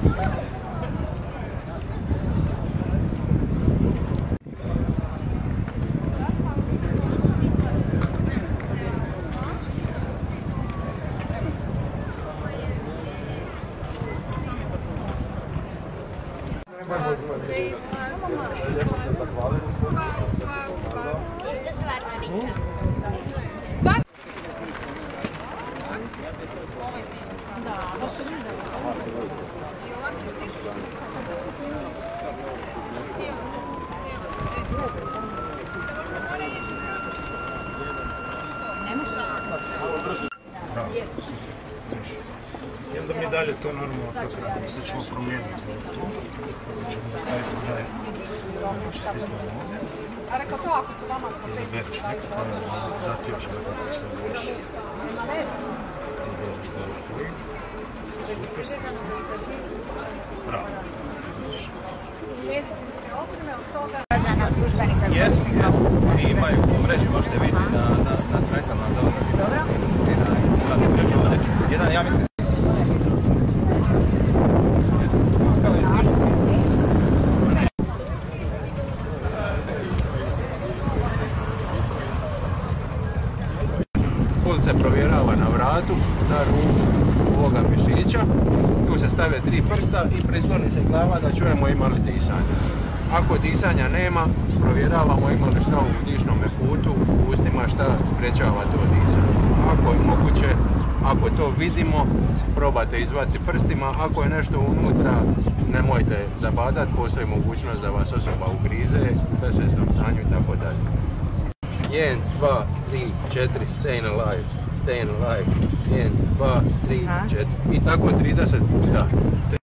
I onda mi dalje to normalno tako se ćemo promijeniti. Ćemo nastaviti dalje. Znači stisnemo ovdje. Izabereš nekako, dati još nekako se voliš. Izabereš bilo koji. Super, stisnemo. Bravo. Jesu. I imaju u mreži, možete vidjeti na stranicama na jedan, ja mislim. Pult se provjerava na vratu, na ruku ovoga mišića. Tu se stave 3 prsta i prisloni se glava da čujemo ima li disanja. Ako disanja nema, provjeravamo ima li šta u dišnome putu, u ustima šta sprečava to disanje. Ako je moguće, ako to vidimo, probate izvati prstima. Ako je nešto unutra, nemojte zabadati, postoji mogućnost da vas osoba ugrize, u besvjesnom stanju i tako dalje. 1, 2, 3, 4, staying alive, staying alive, 1, 2, 3, 4 i tako 30 puta.